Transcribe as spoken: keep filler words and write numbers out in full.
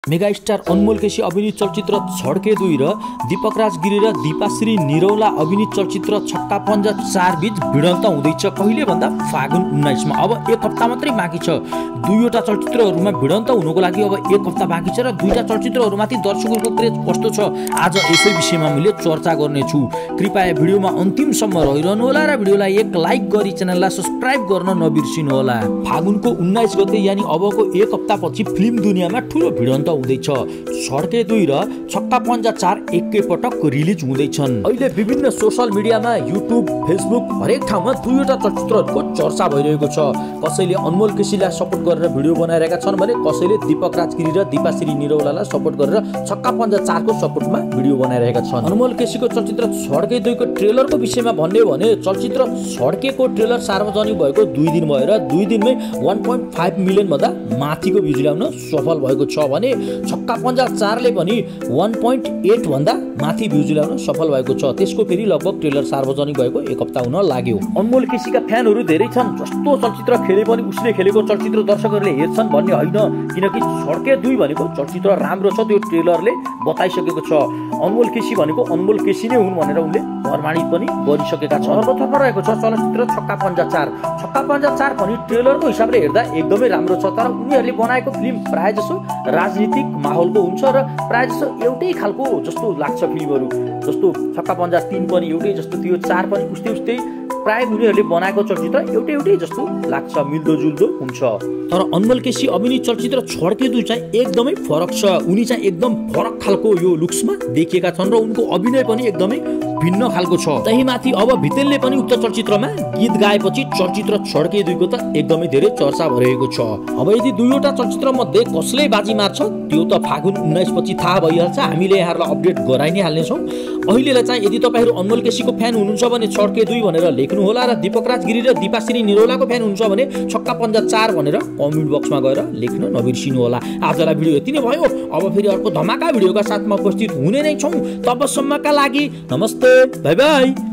Mega star अनमोल केसी अभिनीत चलचित्र छड्के दुई र दीपक राज गिरी र दीपाश्री निरौला अभिनीत चलचित्र छक्का पञ्जा चार बीच भिडन्त हुँदैछ। कहिले भन्दा फागुन उन्नाइस मा। अब एक हप्ता मात्रै बाँकी छ। दुईवटा चलचित्रहरूमा भिडन्त हुनुको लागि अब एक हप्ता बाँकी छ र दुईटा चलचित्रहरूमाथि दर्शकहरूको क्रेज कस्तो छ आज यसै विषयमा मैले चर्चा गर्नेछु। कृपया भिडियोमा अन्तिमसम्म रहिरहनु होला र भिडियोलाई एक लाइक गरी च्यानललाई सब्स्क्राइब गर्न नबिर्सिनु होला। फागुनको उन्नाइस गते यानी अबको एक हप्तापछि फिल्म दुनियाँमा ठुलो भिडन्त हुँदैछ। छड्के दुई र छक्का पञ्जा चार एकैपटक रिलिज हुँदैछन्। अहिले विभिन्न सोशल मिडियामा युट्युब, फेसबुक हरेक ठाउँमा दुईवटा चलचित्रहरूको चर्चा भइरहेको छ। कसैले अनमोल केसीलाई सपोर्ट गरेर भिडियो बनाइरहेका छन् भने कसैले दीपक राज गिरी र दीपाश्री निरौलालाई सपोर्ट गरेर छक्का पञ्जा चार को सपोर्टमा भिडियो बनाइरहेका छन्। अनमोल केसीको चलचित्र छड्के दुई को ट्रेलरको विषयमा भन्ने हो भने चलचित्र छड्केको ट्रेलर सार्वजनिक भएको दुई दिन भएर दुई दिनमै एक दशमलव पाँच मिलियन भन्दा माथिको भ्युज ल्याउन सफल भएको छ भने छक्का पञ्जा चारले पनि एक दशमलव आठ भन्दा माथि भ्युज ल्याउन सफल भएको छ। त्यसको फेरि लगभग ट्रेलर सार्वजनिक भएको एक हप्ता हुन लाग्यो। अनमोल केसीका फ्यानहरू धेरै छन्। जस्तो चलचित्र खेले पनि उसले खेलेको चलचित्र दर्शकहरूले हेर्छन् भन्ने होइन, किनकि छड्के दुई भनेको चलचित्र राम्रो छ त्यो ट्रेलरले बताइसकेको छ। अनमोल केसी भनेको अनमोल केसी नै हुन् भनेर उनले प्रमाणित पनि गरिसकेका छन्। अर्कोतर्फ रहेको छ चलचित्र छक्का पञ्जा चार। छक्का पञ्जा चार पनि ट्रेलरको हिसाबले हेर्दा एकदमै राम्रो छ, तर उनीहरूले बनाएको फिल्म प्रायः जसो राजनीतिक माहौलको हुन्छ र प्रायः जसो एउटै खालको जस्तो लाग्छ फिल्महरू। जस्तो छक्का पञ्जा तीन पनि एउटै जस्तो थियो, चार पनि उस्तै उस्तै प्रायः उनीहरूले बनाएको चलचित्र एउटै एउटै जस्तो लाग्छ, मिल्दोजुल्दो हुन्छ। तर अनमोल केसी अभिनीत चलचित्र छड्के दुई चाहिँ एकदमै फरक छ। उनी चाहिँ एकदम फरक खालको यो लुक्समा देखिएका छन् र उनको अभिनय पनि एकदमै भिन्न खालको छ। त्यही माथि अब भितेलले पनि उक्त चलचित्रमा गीत गाएपछि चलचित्र छड्के दुईको त एकदमै धेरै चर्चा भइरहेको छ। अब यदि दुईवटा चलचित्र मध्ये कसले बाजी मार्छ त्यो त फागुन उन्नाइस पछि थाहा भइहाल्छ। हामीले यहाँहरूलाई अपडेट गराइ नै हाल्नेछौँ। अहिलेलाई चाहिँ यदि तपाईँहरू अनमोल केसीको फ्यान हुनुहुन्छ भने छड्के दुई भनेर लेख्नु होला र दीपक राज गिरी र दीपाश्री निरौलाको फ्यान हुनुहुन्छ भने छक्का पञ्जा चार भनेर कमेन्ट बक्समा गएर लेख्न नबिर्सिनु होला। आजलाई भिडियो यति नै भयो। अब फेरि अर्को धमाका भिडियोका साथमा उपस्थित हुने नै छौँ। तबसम्मका लागि नमस्ते, बाई बाई।